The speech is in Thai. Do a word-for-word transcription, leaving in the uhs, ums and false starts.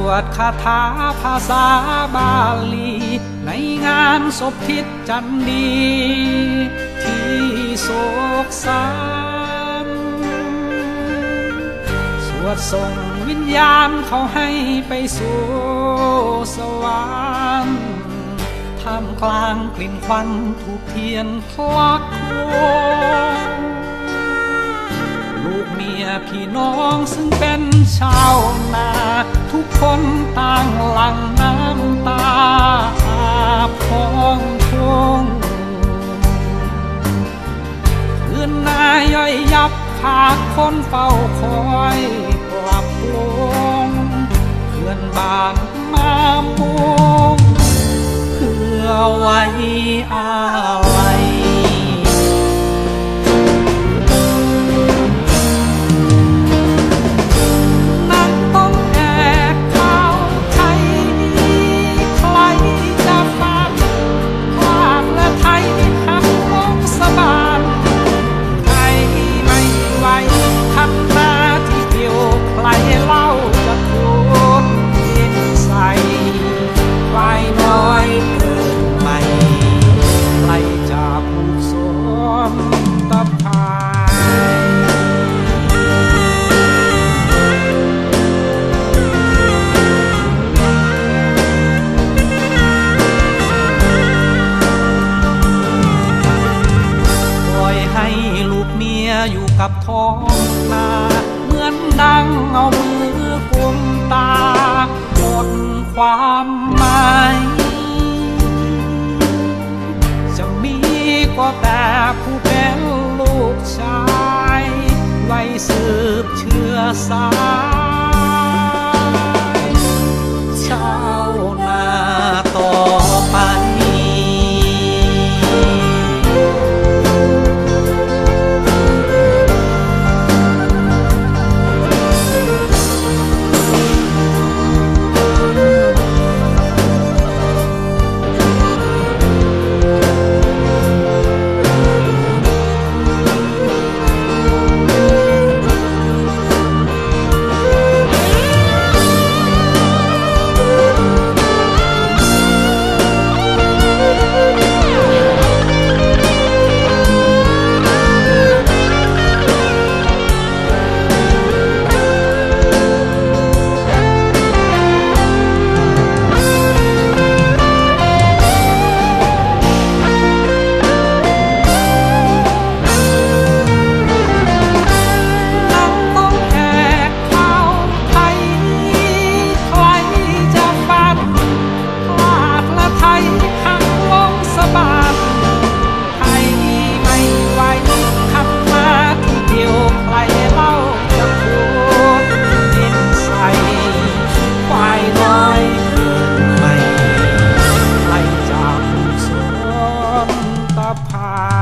วดคาถาภาษาบาลีในงานศพทิศจันดีที่โศกสันสวดส่งวิญญาณเขาให้ไปสู่สวรรค์ท่ามกลางกลิ่นควันถูกเทียนคลักโคลูกเมียพี่น้องซึ่งเป็นชาวนาทุกคนต่างหลั่งน้ำตาอาบพองพงคืนนาย่อยยับขาดคนเฝ้าคอยปรับปรุงเพื่อนบ้านมามุงเพื่อไว้อาลัยอยู่กับท้องนาเหมือนดังเอามือกุมตาหมดความหมายจะมีก็แต่ผู้เป็นลูกชายไว้สืบเชื้อสายชาวนาต่อไปพา